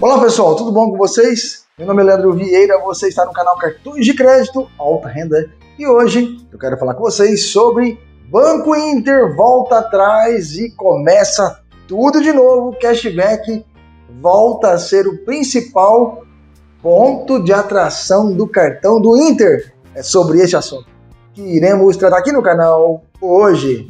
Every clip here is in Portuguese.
Olá pessoal, tudo bom com vocês? Meu nome é Leandro Vieira, você está no canal Cartões de Crédito Alta Renda e hoje eu quero falar com vocês sobre Banco Inter volta atrás e começa tudo de novo. Cashback volta a ser o principal ponto de atração do cartão do Inter. É sobre este assunto que iremos tratar aqui no canal hoje.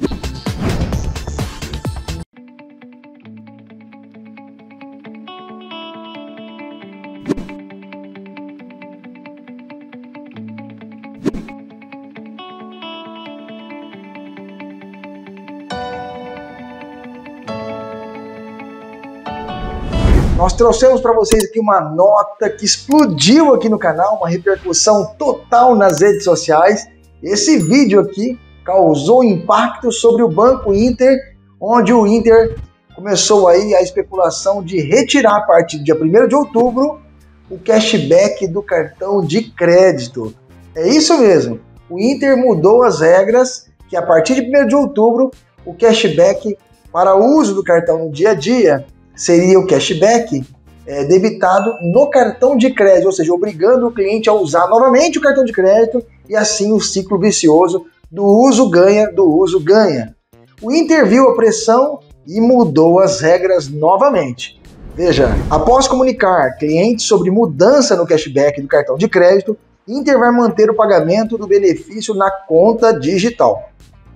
Nós trouxemos para vocês aqui uma nota que explodiu aqui no canal, uma repercussão total nas redes sociais. Esse vídeo aqui causou impacto sobre o Banco Inter, onde o Inter começou aí a especulação de retirar a partir do dia 1º de outubro o cashback do cartão de crédito. É isso mesmo, o Inter mudou as regras que a partir de 1º de outubro o cashback para uso do cartão no dia a dia seria o cashback debitado no cartão de crédito, ou seja, obrigando o cliente a usar novamente o cartão de crédito e assim o ciclo vicioso do uso ganha, do uso ganha. O Inter viu a pressão e mudou as regras novamente. Veja, após comunicar clientes sobre mudança no cashback do cartão de crédito, Inter vai manter o pagamento do benefício na conta digital.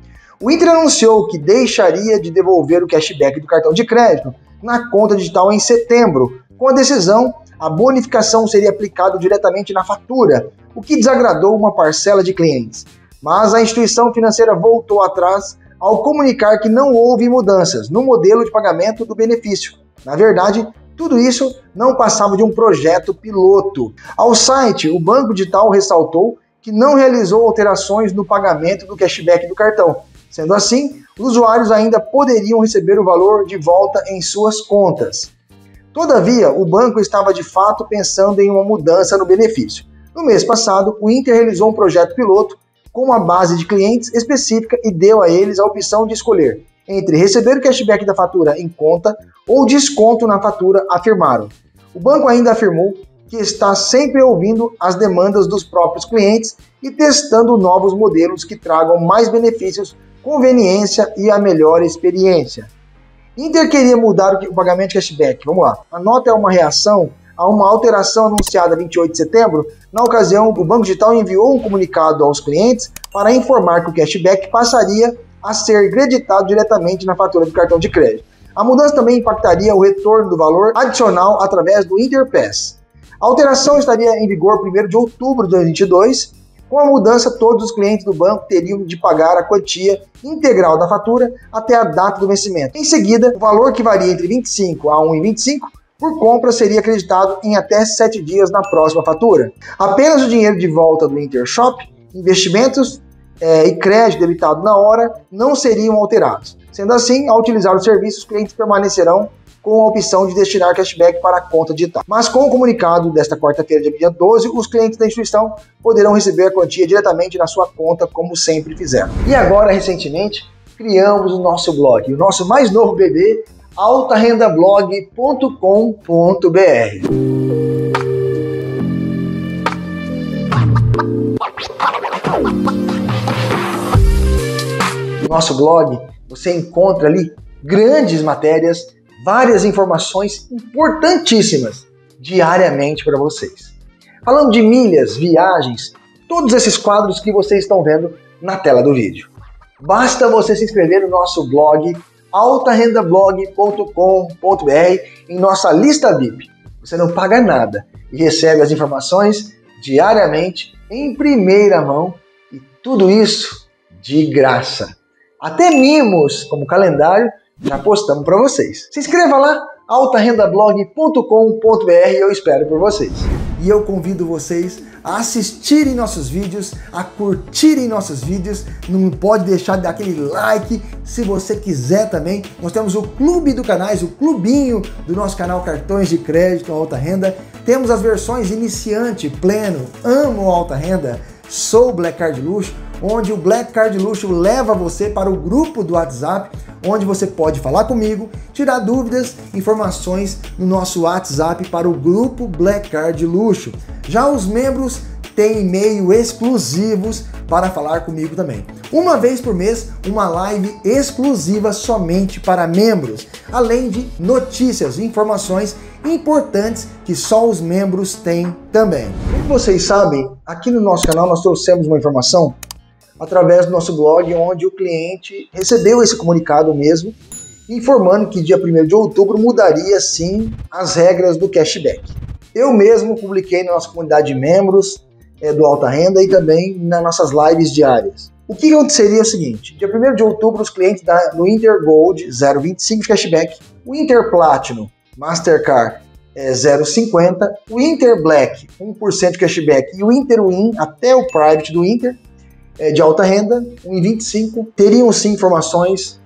O Inter anunciou que deixaria de devolver o cashback do cartão de crédito na conta digital em setembro. Com a decisão, a bonificação seria aplicada diretamente na fatura, o que desagradou uma parcela de clientes. Mas a instituição financeira voltou atrás ao comunicar que não houve mudanças no modelo de pagamento do benefício. Na verdade, tudo isso não passava de um projeto piloto. Ao site, o Banco Digital ressaltou que não realizou alterações no pagamento do cashback do cartão. Sendo assim, os usuários ainda poderiam receber o valor de volta em suas contas. Todavia, o banco estava de fato pensando em uma mudança no benefício. No mês passado, o Inter realizou um projeto piloto com uma base de clientes específica e deu a eles a opção de escolher entre receber o cashback da fatura em conta ou desconto na fatura, afirmaram. O banco ainda afirmou que está sempre ouvindo as demandas dos próprios clientes e testando novos modelos que tragam mais benefícios, conveniência e a melhor experiência. Inter queria mudar o pagamento de cashback. Vamos lá. A nota é uma reação a uma alteração anunciada 28 de setembro. Na ocasião, o Banco Digital enviou um comunicado aos clientes para informar que o cashback passaria a ser creditado diretamente na fatura do cartão de crédito. A mudança também impactaria o retorno do valor adicional através do Interpass. A alteração estaria em vigor 1º de outubro de 2022. Com a mudança, todos os clientes do banco teriam de pagar a quantia integral da fatura até a data do vencimento. Em seguida, o valor que varia entre 25 a 1,25 por compra seria acreditado em até 7 dias na próxima fatura. Apenas o dinheiro de volta do Intershop, investimentos e crédito debitado na hora não seriam alterados. Sendo assim, ao utilizar o serviço, os clientes permanecerão com a opção de destinar cashback para a conta digital. Mas com o comunicado desta quarta-feira, dia 12, os clientes da instituição poderão receber a quantia diretamente na sua conta, como sempre fizeram. E agora, recentemente, criamos o nosso blog, o nosso mais novo bebê, altarendablog.com.br. No nosso blog, você encontra ali grandes matérias, várias informações importantíssimas diariamente para vocês. Falando de milhas, viagens, todos esses quadros que vocês estão vendo na tela do vídeo. Basta você se inscrever no nosso blog altarendablog.com.br em nossa lista VIP. Você não paga nada e recebe as informações diariamente em primeira mão e tudo isso de graça. Até mimos como calendário já postamos para vocês. Se inscreva lá, altarendablog.com.br, eu espero por vocês. E eu convido vocês a assistirem nossos vídeos, a curtirem nossos vídeos, não pode deixar de dar aquele like, se você quiser também. Nós temos o clube do canais, o clubinho do nosso canal Cartões de Crédito Alta Renda. Temos as versões iniciante, pleno, amo alta renda, sou Black Card Luxo, onde o Black Card Luxo leva você para o grupo do WhatsApp, onde você pode falar comigo, tirar dúvidas, informações no nosso WhatsApp para o grupo Black Card Luxo. Já os membros têm e-mail exclusivos para falar comigo também. Uma vez por mês, uma live exclusiva somente para membros, além de notícias e informações importantes que só os membros têm também. Como vocês sabem, aqui no nosso canal nós trouxemos uma informação através do nosso blog, onde o cliente recebeu esse comunicado mesmo, informando que dia 1º de outubro mudaria sim as regras do cashback. Eu mesmo publiquei na nossa comunidade de membros do Alta Renda e também nas nossas lives diárias. O que aconteceria é o seguinte: dia 1º de outubro os clientes do Inter Gold 0,25 de cashback, o Inter Platinum Mastercard 0,50, o Inter Black 1% de cashback e o Inter Win até o Private do Inter de alta renda 1,25 teriam sim informações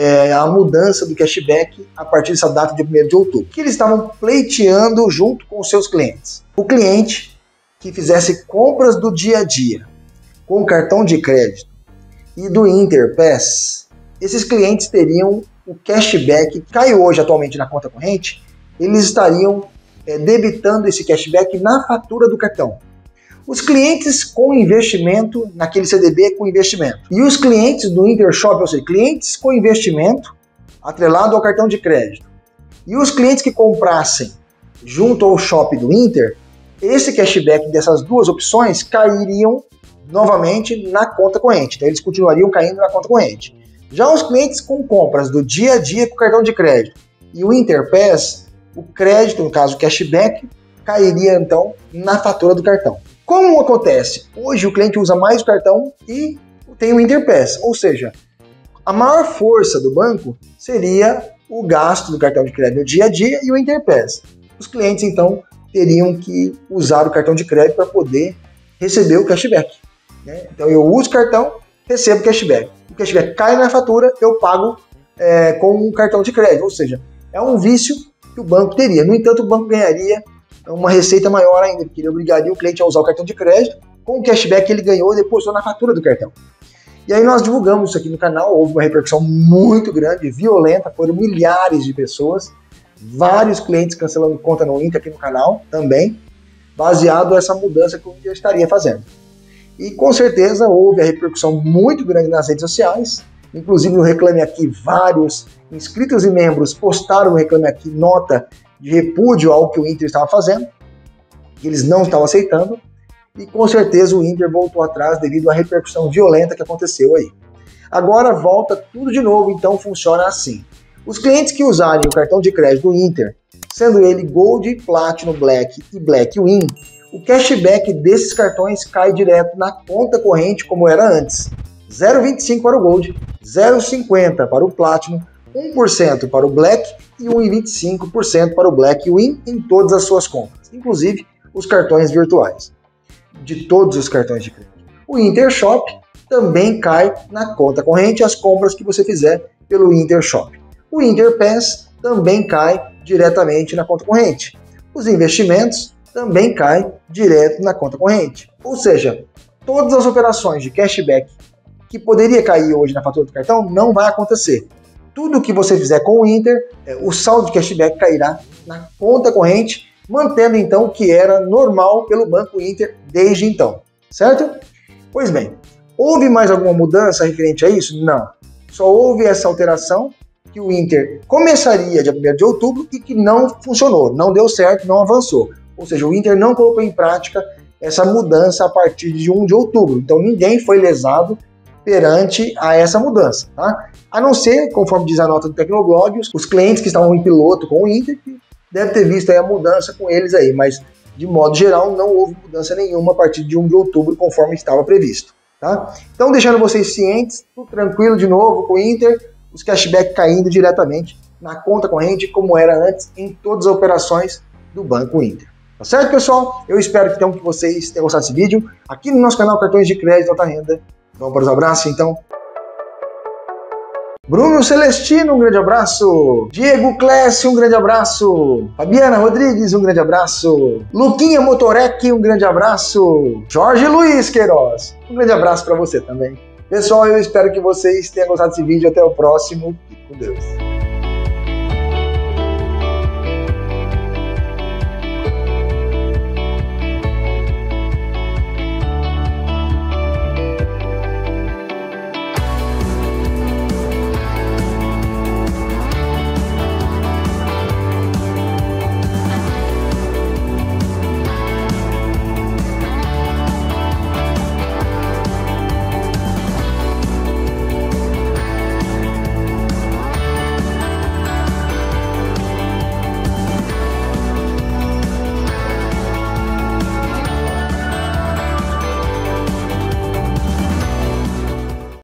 a mudança do cashback a partir dessa data de 1º de outubro, que eles estavam pleiteando junto com os seus clientes. O cliente que fizesse compras do dia a dia com cartão de crédito e do Interpass, esses clientes teriam o cashback, que cai hoje atualmente na conta corrente, eles estariam debitando esse cashback na fatura do cartão. Os clientes com investimento naquele CDB com investimento. E os clientes do Intershop, ou seja, clientes com investimento atrelado ao cartão de crédito. E os clientes que comprassem junto ao shop do Inter, esse cashback dessas duas opções cairiam novamente na conta corrente. Então eles continuariam caindo na conta corrente. Já os clientes com compras do dia a dia com cartão de crédito e o Interpass, o crédito, no caso o cashback, cairia então na fatura do cartão. Como acontece? Hoje o cliente usa mais o cartão e tem o Interpass, ou seja, a maior força do banco seria o gasto do cartão de crédito no dia a dia e o Interpass. Os clientes então teriam que usar o cartão de crédito para poder receber o cashback. Então eu uso o cartão, recebo o cashback. O cashback cai na fatura, eu pago com um cartão de crédito, ou seja, é um vício que o banco teria. No entanto, o banco ganharia uma receita maior ainda, porque ele obrigaria o cliente a usar o cartão de crédito com o cashback que ele ganhou e depositou na fatura do cartão. E aí nós divulgamos isso aqui no canal, houve uma repercussão muito grande, violenta, foram milhares de pessoas, vários clientes cancelando conta no Inter aqui no canal também, baseado nessa mudança que o Inter estaria fazendo. E com certeza houve a repercussão muito grande nas redes sociais, inclusive no Reclame Aqui, vários inscritos e membros postaram no Reclame Aqui nota de repúdio ao que o Inter estava fazendo, que eles não estavam aceitando, e com certeza o Inter voltou atrás devido à repercussão violenta que aconteceu aí. Agora volta tudo de novo, então funciona assim. Os clientes que usarem o cartão de crédito do Inter, sendo ele Gold, Platinum, Black e Black Win, o cashback desses cartões cai direto na conta corrente como era antes. 0,25 para o Gold, 0,50 para o Platinum, 1% para o Black e 1,25% para o Black Win em todas as suas compras, inclusive os cartões virtuais, de todos os cartões de crédito. O Intershop também cai na conta corrente as compras que você fizer pelo Intershop. O Interpass também cai diretamente na conta corrente. Os investimentos também caem direto na conta corrente. Ou seja, todas as operações de cashback que poderia cair hoje na fatura do cartão não vai acontecer. Tudo que você fizer com o Inter, o saldo de cashback cairá na conta corrente, mantendo então o que era normal pelo Banco Inter desde então, certo? Pois bem, houve mais alguma mudança referente a isso? Não. Só houve essa alteração que o Inter começaria dia 1º de outubro e que não funcionou, não deu certo, não avançou. Ou seja, o Inter não colocou em prática essa mudança a partir de 1 de outubro. Então ninguém foi lesado perante a essa mudança, tá? A não ser, conforme diz a nota do Tecnoblog, os clientes que estavam em piloto com o Inter, que deve ter visto aí a mudança com eles aí, mas de modo geral não houve mudança nenhuma a partir de 1 de outubro, conforme estava previsto, tá? Então deixando vocês cientes, tudo tranquilo de novo com o Inter, os cashback caindo diretamente na conta corrente, como era antes em todas as operações do Banco Inter. Tá certo, pessoal? Eu espero então que vocês tenham gostado desse vídeo. Aqui no nosso canal Cartões de Crédito Alta Renda. Vamos para os abraços, então. Bruno Celestino, um grande abraço. Diego Clécio, um grande abraço. Fabiana Rodrigues, um grande abraço. Luquinha Motorec, um grande abraço. Jorge Luiz Queiroz, um grande abraço para você também. Pessoal, eu espero que vocês tenham gostado desse vídeo. Até o próximo. Fique com Deus.